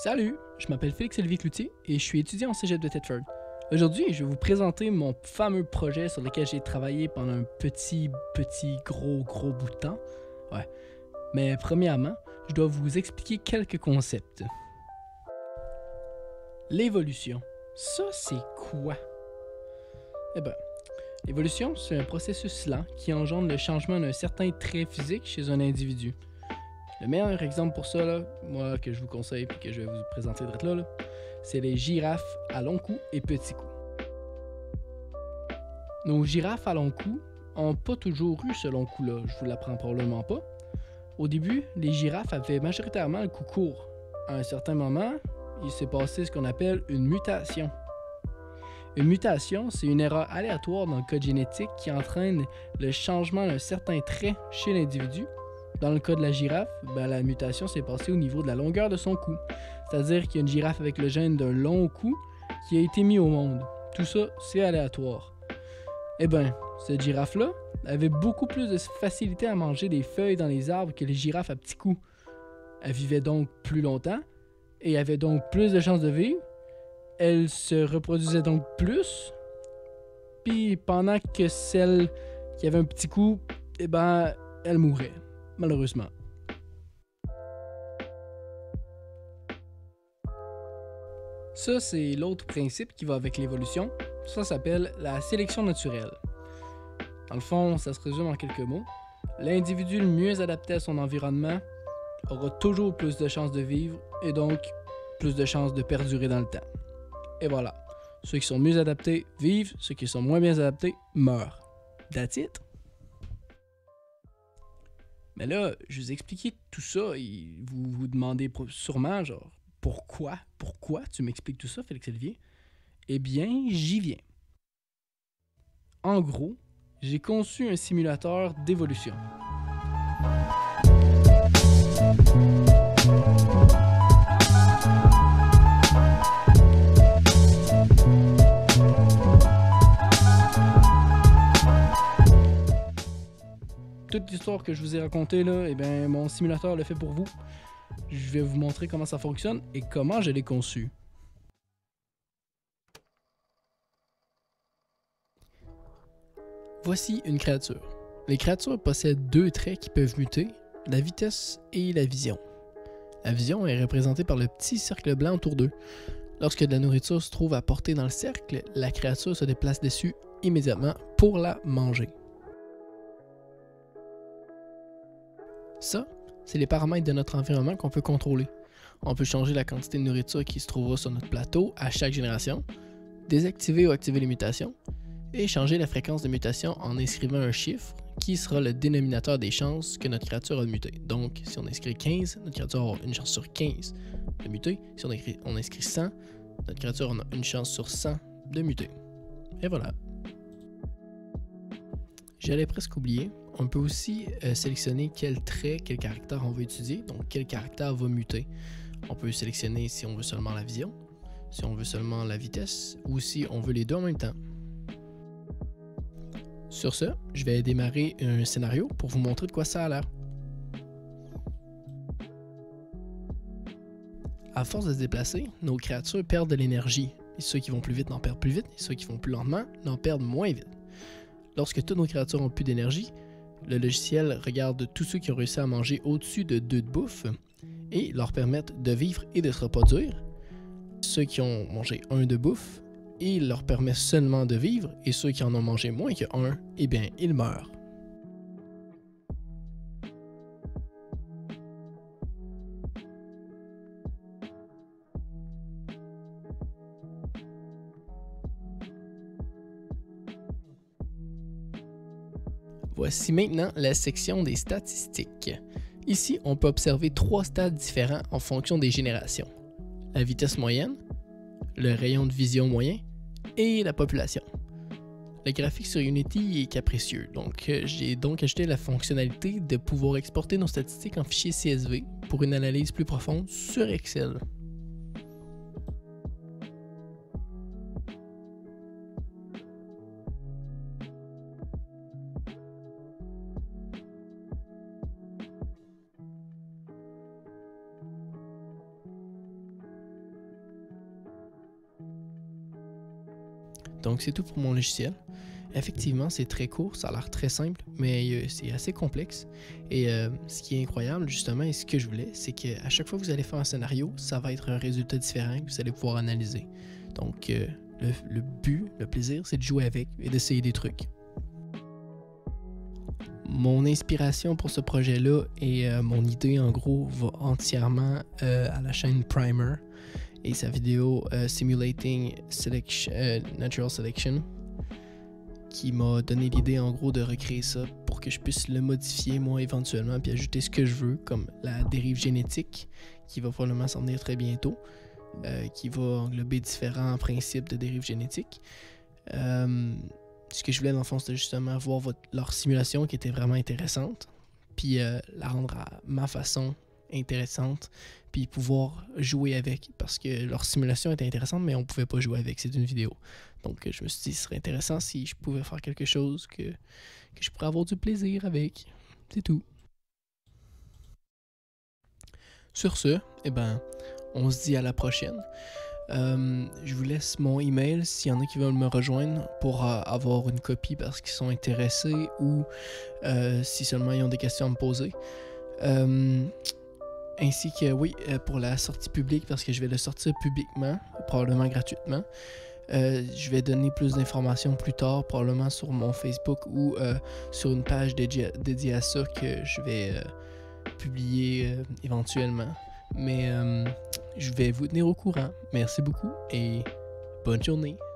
Salut, je m'appelle Félix-Olivier Cloutier et je suis étudiant au cégep de Thetford. Aujourd'hui, je vais vous présenter mon fameux projet sur lequel j'ai travaillé pendant un gros bout de temps. Ouais. Mais premièrement, je dois vous expliquer quelques concepts. L'évolution. Ça, c'est quoi? Eh bien, l'évolution, c'est un processus lent qui engendre le changement d'un certain trait physique chez un individu. Le meilleur exemple pour ça, moi, que je vous conseille et que je vais vous présenter là, c'est les girafes à long cou et petit cou. Nos girafes à long cou n'ont pas toujours eu ce long cou-là, je vous l'apprends probablement pas. Au début, les girafes avaient majoritairement le cou court. À un certain moment, il s'est passé ce qu'on appelle une mutation. Une mutation, c'est une erreur aléatoire dans le code génétique qui entraîne le changement d'un certain trait chez l'individu. Dans le cas de la girafe, la mutation s'est passée au niveau de la longueur de son cou. C'est-à-dire qu'il y a une girafe avec le gène d'un long cou qui a été mis au monde. Tout ça, c'est aléatoire. Eh bien, cette girafe-là avait beaucoup plus de facilité à manger des feuilles dans les arbres que les girafes à petit cou. Elle vivait donc plus longtemps et avait donc plus de chances de vivre. Elle se reproduisait donc plus. Puis pendant que celle qui avait un petit cou, elle mourait. Malheureusement. Ça, c'est l'autre principe qui va avec l'évolution. Ça s'appelle la sélection naturelle. Dans le fond, ça se résume en quelques mots. L'individu le mieux adapté à son environnement aura toujours plus de chances de vivre et donc plus de chances de perdurer dans le temps. Et voilà. Ceux qui sont mieux adaptés vivent, ceux qui sont moins bien adaptés meurent. That's it. Mais là, je vous ai expliqué tout ça et vous vous demandez sûrement, genre, pourquoi tu m'expliques tout ça, Félix-Olivier? Eh bien, j'y viens. En gros, j'ai conçu un simulateur d'évolution. Toute l'histoire que je vous ai racontée là, mon simulateur le fait pour vous. Je vais vous montrer comment ça fonctionne et comment je l'ai conçu. Voici une créature. Les créatures possèdent deux traits qui peuvent muter, la vitesse et la vision. La vision est représentée par le petit cercle blanc autour d'eux. Lorsque de la nourriture se trouve à portée dans le cercle, la créature se déplace dessus immédiatement pour la manger. Ça, c'est les paramètres de notre environnement qu'on peut contrôler. On peut changer la quantité de nourriture qui se trouvera sur notre plateau à chaque génération, désactiver ou activer les mutations, et changer la fréquence de mutation en inscrivant un chiffre qui sera le dénominateur des chances que notre créature a de muter. Donc, si on inscrit 15, notre créature aura une chance sur 15 de muter. Si on inscrit 100, notre créature en a une chance sur 100 de muter. Et voilà. J'allais presque oublier. On peut aussi sélectionner quel trait, quel caractère on veut étudier, donc quel caractère va muter. On peut sélectionner si on veut seulement la vision, si on veut seulement la vitesse, ou si on veut les deux en même temps. Sur ce, je vais démarrer un scénario pour vous montrer de quoi ça a l'air. À force de se déplacer, nos créatures perdent de l'énergie. Et ceux qui vont plus vite n'en perdent plus vite, et ceux qui vont plus lentement n'en perdent moins vite. Lorsque toutes nos créatures ont plus d'énergie, le logiciel regarde tous ceux qui ont réussi à manger au-dessus de 2 de bouffe et leur permettent de vivre et de se reproduire. Ceux qui ont mangé 1 de bouffe, il leur permet seulement de vivre et ceux qui en ont mangé moins que 1, ils meurent. Voici maintenant la section des statistiques. Ici, on peut observer 3 stades différents en fonction des générations. La vitesse moyenne, le rayon de vision moyen et la population. Le graphique sur Unity est capricieux, donc j'ai ajouté la fonctionnalité de pouvoir exporter nos statistiques en fichier CSV pour une analyse plus profonde sur Excel. Donc c'est tout pour mon logiciel. Effectivement, c'est très court, ça a l'air très simple, mais c'est assez complexe. Et ce qui est incroyable, justement, et ce que je voulais, c'est qu'à chaque fois que vous allez faire un scénario, ça va être un résultat différent que vous allez pouvoir analyser. Donc, le but, le plaisir, c'est de jouer avec et d'essayer des trucs. Mon inspiration pour ce projet-là et mon idée, en gros, va entièrement à la chaîne Primer et sa vidéo Simulating Natural Selection, qui m'a donné l'idée en gros de recréer ça pour que je puisse le modifier moi éventuellement puis ajouter ce que je veux, comme la dérive génétique qui va probablement s'en venir très bientôt, qui va englober différents principes de dérive génétique. Ce que je voulais dans le fond, c'était justement voir leur simulation qui était vraiment intéressante, puis la rendre à ma façon intéressante, puis pouvoir jouer avec, parce que leur simulation était intéressante, mais on pouvait pas jouer avec, c'est une vidéo. Donc je me suis dit, ce serait intéressant si je pouvais faire quelque chose que je pourrais avoir du plaisir avec. C'est tout. Sur ce, eh ben, on se dit à la prochaine. Je vous laisse mon email s'il y en a qui veulent me rejoindre pour avoir une copie parce qu'ils sont intéressés ou si seulement ils ont des questions à me poser. Ainsi que, oui, pour la sortie publique, parce que je vais le sortir publiquement, probablement gratuitement. Je vais donner plus d'informations plus tard, probablement sur mon Facebook ou sur une page dédiée à ça que je vais publier éventuellement. Mais je vais vous tenir au courant. Merci beaucoup et bonne journée.